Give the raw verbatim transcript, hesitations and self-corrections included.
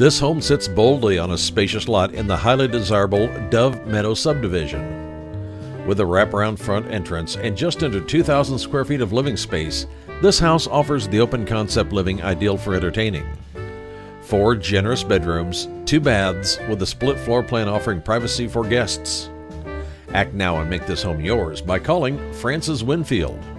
This home sits boldly on a spacious lot in the highly desirable Dove Meadow Subdivision. With a wraparound front entrance and just under two thousand square feet of living space, this house offers the open concept living ideal for entertaining. Four generous bedrooms, two baths, with a split floor plan offering privacy for guests. Act now and make this home yours by calling Francis Winfield.